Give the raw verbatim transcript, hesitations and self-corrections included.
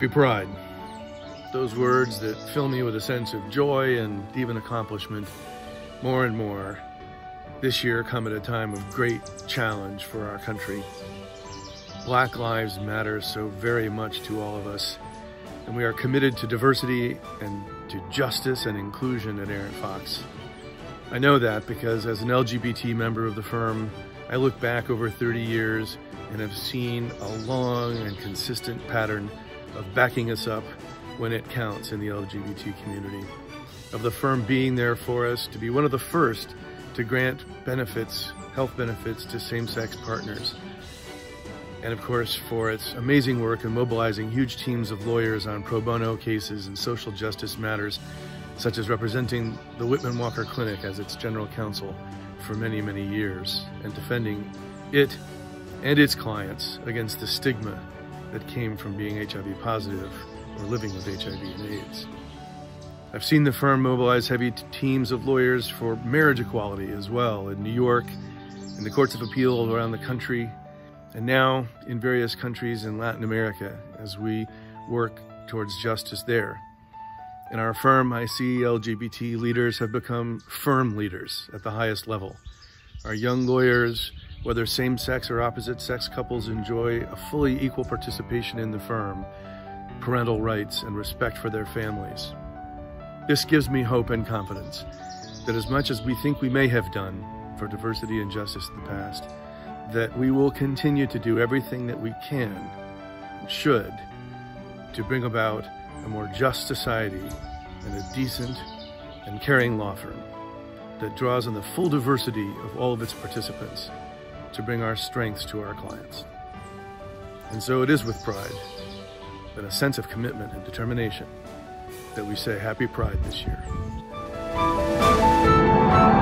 Happy Pride. Those words that fill me with a sense of joy and even accomplishment more and more this year come at a time of great challenge for our country. Black lives matter so very much to all of us, and we are committed to diversity and to justice and inclusion at OutFox. I know that because as an L G B T member of the firm, I look back over thirty years and have seen a long and consistent pattern of backing us up when it counts in the L G B T community, of the firm being there for us to be one of the first to grant benefits, health benefits to same-sex partners, and of course for its amazing work in mobilizing huge teams of lawyers on pro bono cases and social justice matters, such as representing the Whitman Walker Clinic as its general counsel for many, many years, and defending it and its clients against the stigma that came from being H I V positive or living with H I V and AIDS. I've seen the firm mobilize heavy teams of lawyers for marriage equality as well in New York, in the courts of appeal around the country, and now in various countries in Latin America as we work towards justice there. In our firm, I see L G B T leaders have become firm leaders at the highest level. Our young lawyers, whether same-sex or opposite-sex couples, enjoy a fully equal participation in the firm, parental rights, and respect for their families. This gives me hope and confidence that as much as we think we may have done for diversity and justice in the past, that we will continue to do everything that we can and should to bring about a more just society and a decent and caring law firm that draws on the full diversity of all of its participants to bring our strengths to our clients. And so it is with pride, but a sense of commitment and determination, that we say Happy Pride this year.